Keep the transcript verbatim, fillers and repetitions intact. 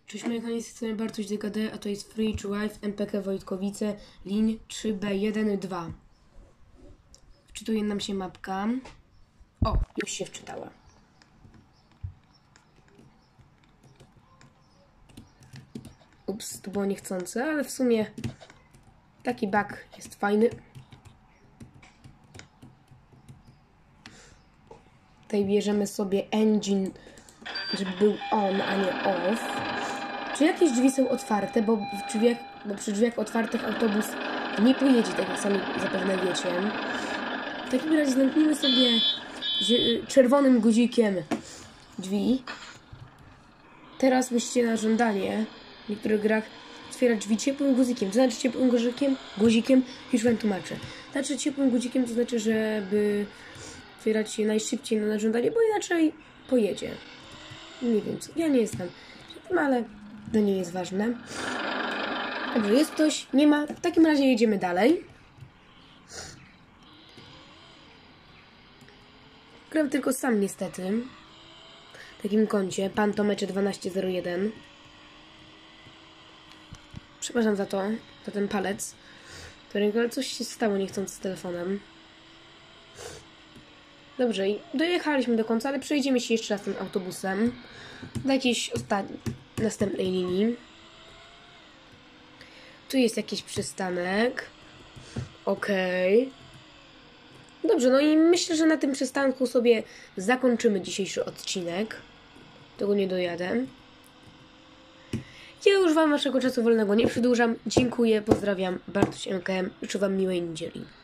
Cześć, moje kochani, z strony Bartuś D K D, a to jest Free to Life M P K Wojtkowice, lin trzy B jeden dwa. Wczytuje nam się mapka. O, już się wczytała. Ups, to było niechcące, ale w sumie taki bug jest fajny. Tutaj bierzemy sobie engine, żeby był on, a nie off. Czy jakieś drzwi są otwarte, bo, w drzwiach, bo przy drzwiach otwartych autobus nie pojedzie, tak jak sami zapewne wiecie. W takim razie zamknijmy sobie czerwonym guzikiem drzwi. Teraz musicie na żądanie w niektórych grach otwierać drzwi ciepłym guzikiem. To znaczy ciepłym guzikiem, guzikiem już wam tłumaczę. Znaczy ciepłym guzikiem to znaczy, żeby otwierać je najszybciej na żądanie, bo inaczej pojedzie. Nie wiem co, ja nie jestem, ale to nie jest ważne. Dobrze, jest ktoś? Nie ma? W takim razie jedziemy dalej. Gram tylko sam niestety. W takim koncie. Pan Tomecze dwanaście zero jeden. Przepraszam za to, za ten palec. Ale coś się stało niechcąc z telefonem. Dobrze, i dojechaliśmy do końca, ale przejdziemy się jeszcze raz tym autobusem do jakiejś ostatniej, następnej linii. Tu jest jakiś przystanek. Okej. Okay. Dobrze, no i myślę, że na tym przystanku sobie zakończymy dzisiejszy odcinek. Tego nie dojadę. Ja już wam waszego czasu wolnego nie przedłużam. Dziękuję, pozdrawiam. Bartuś M K M. Życzę wam miłej niedzieli.